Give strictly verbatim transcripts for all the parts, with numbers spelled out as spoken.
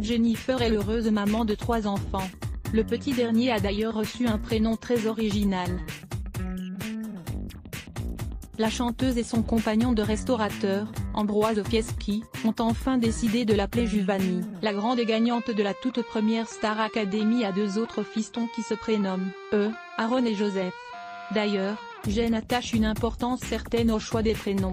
Jennifer est l'heureuse maman de trois enfants. Le petit dernier a d'ailleurs reçu un prénom très original. La chanteuse et son compagnon de restaurateur, Ambroise Fieschi, ont enfin décidé de l'appeler Giovanni. La grande gagnante de la toute première Star Academy a deux autres fistons qui se prénomment, eux, Aaron et Joseph. D'ailleurs, Jen attache une importance certaine au choix des prénoms,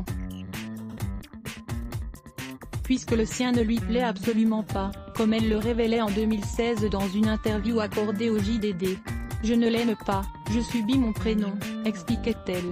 puisque le sien ne lui plaît absolument pas, comme elle le révélait en deux mille seize dans une interview accordée au J D D. « Je ne l'aime pas, je subis mon prénom », expliquait-elle.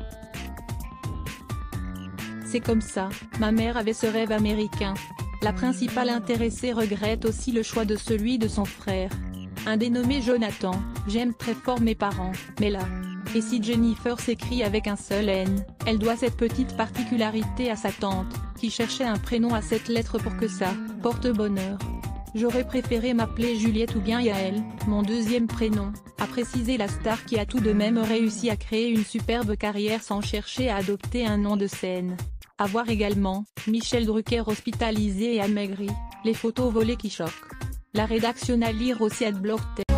C'est comme ça, ma mère avait ce rêve américain. La principale intéressée regrette aussi le choix de celui de son frère. Un dénommé Jonathan, j'aime très fort mes parents, mais là. Et si Jennifer s'écrit avec un seul N, elle doit cette petite particularité à sa tante, qui cherchait un prénom à cette lettre pour que ça porte bonheur. J'aurais préféré m'appeler Juliette ou bien Yael, mon deuxième prénom, a précisé la star qui a tout de même réussi à créer une superbe carrière sans chercher à adopter un nom de scène. À voir également, Michel Drucker hospitalisé et amaigri, les photos volées qui choquent. La rédaction à lire aussi à Block.